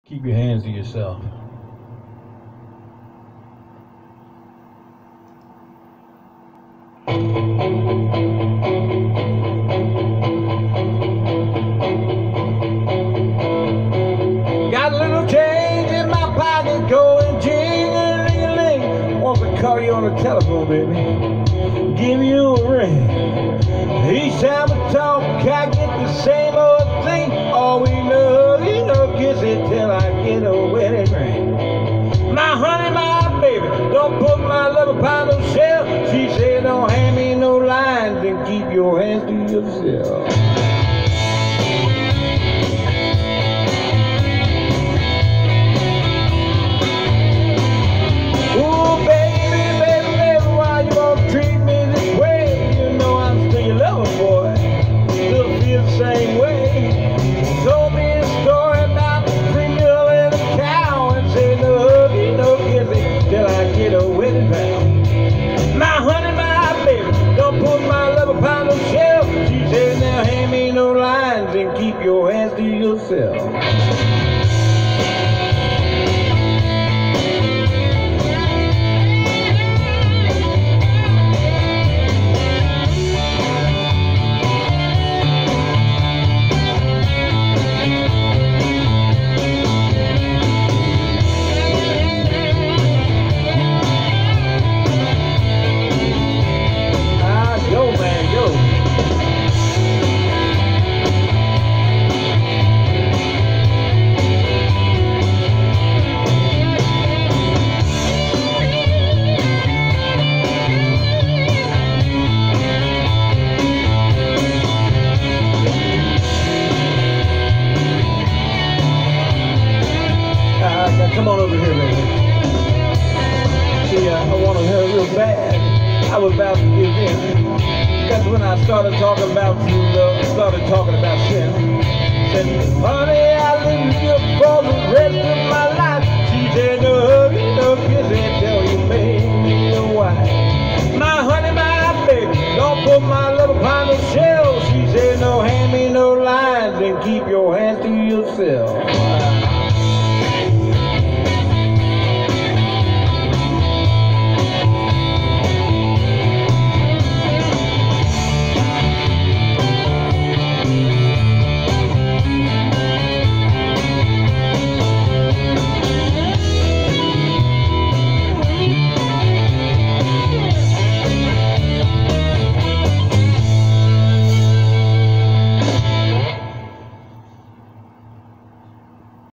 Keep your hands to yourself. Got a little change in my pocket going jing-a-ling-a-ling. Wants to call you on the telephone, baby. Give you a ring. Each time we talk, I get the same old thing. All we know, kiss it till I get a wedding ring. My honey, my baby, don't put my love upon no shelf. She said, don't hand me no lines and keep your hands to yourself. Ooh, baby, baby, baby, why you gonna treat me this way? You know I'm still your lover, boy. Still feel the same way. Told me a story about the 3 mule and a cow and say no huggy, no kissy till I get a wedding vow. My honey, my baby, don't put my love upon no shelf. She said, now hand me no lines and keep your hands to yourself. Come on over here, baby. See, I wanted her real bad. I was about to give in. That's when I started talking about true love, started talking about sin. Said, honey, I live